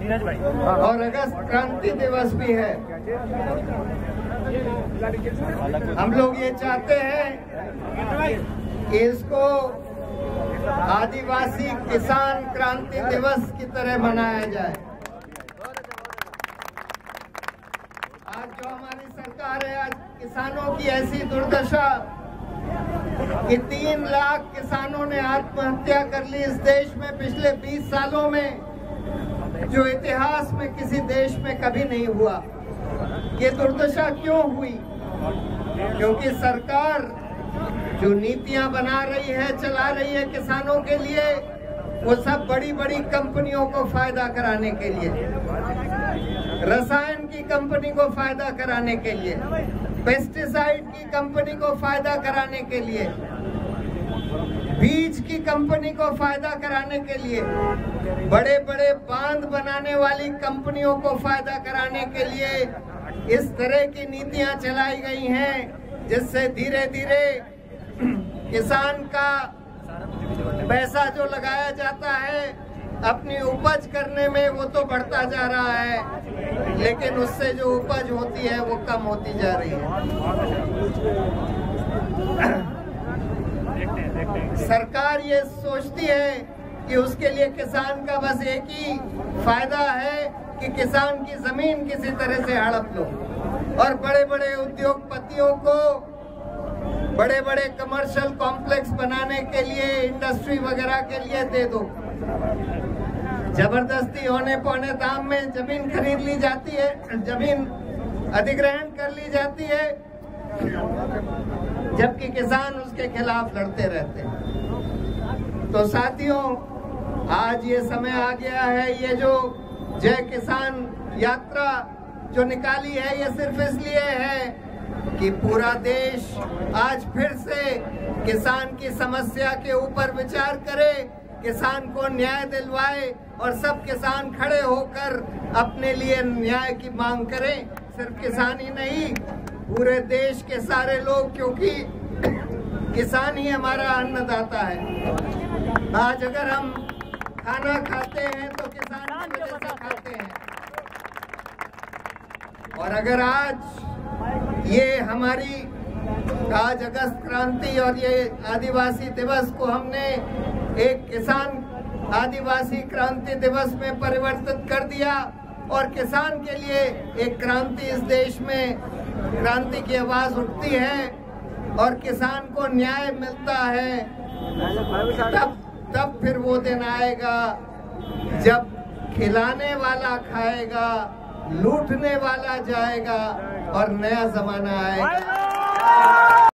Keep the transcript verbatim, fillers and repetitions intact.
और अगस्त क्रांति दिवस भी है। हम लोग ये चाहते हैं कि इसको आदिवासी किसान क्रांति दिवस की तरह मनाया जाए। आज जो हमारी सरकार है, आज किसानों की ऐसी दुर्दशा कि तीन लाख किसानों ने आत्महत्या कर ली इस देश में पिछले बीस सालों में, जो इतिहास में किसी देश में कभी नहीं हुआ। ये दुर्दशा क्यों हुई? क्योंकि सरकार जो नीतियां बना रही है, चला रही है किसानों के लिए, वो सब बड़ी बड़ी कंपनियों को फायदा कराने के लिए, रसायन की कंपनी को फायदा कराने के लिए, पेस्टिसाइड की कंपनी को फायदा कराने के लिए, बीज की कंपनी को फायदा कराने के लिए, बड़े बड़े बांध बनाने वाली कंपनियों को फायदा कराने के लिए इस तरह की नीतियां चलाई गई हैं, जिससे धीरे धीरे किसान का पैसा जो लगाया जाता है अपनी उपज करने में, वो तो बढ़ता जा रहा है, लेकिन उससे जो उपज होती है वो कम होती जा रही है। सरकार ये सोचती है कि उसके लिए किसान का बस एक ही फायदा है कि किसान की जमीन किसी तरह से हड़प लो और बड़े बड़े उद्योगपतियों को बड़े बड़े कमर्शियल कॉम्प्लेक्स बनाने के लिए, इंडस्ट्री वगैरह के लिए दे दो। जबरदस्ती होने पौने दाम में जमीन खरीद ली जाती है, जमीन अधिग्रहण कर ली जाती है, जबकि किसान उसके खिलाफ लड़ते रहते हैं। तो साथियों, आज ये समय आ गया है, ये जो जय किसान यात्रा जो निकाली है, ये सिर्फ इसलिए है कि पूरा देश आज फिर से किसान की समस्या के ऊपर विचार करे, किसान को न्याय दिलवाए और सब किसान खड़े होकर अपने लिए न्याय की मांग करें। सिर्फ किसान ही नहीं, पूरे देश के सारे लोग, क्योंकि किसान ही हमारा अन्नदाता है। आज अगर हम खाना खाते हैं तो किसान की वजह से खाते हैं, और अगर आज ये हमारी आज अगस्त क्रांति और ये आदिवासी दिवस को हमने एक किसान आदिवासी क्रांति दिवस में परिवर्तित कर दिया और किसान के लिए एक क्रांति, इस देश में क्रांति की आवाज उठती है और किसान को न्याय मिलता है, तब तब फिर वो दिन आएगा जब खिलाने वाला खाएगा, लूटने वाला जाएगा और नया जमाना आएगा।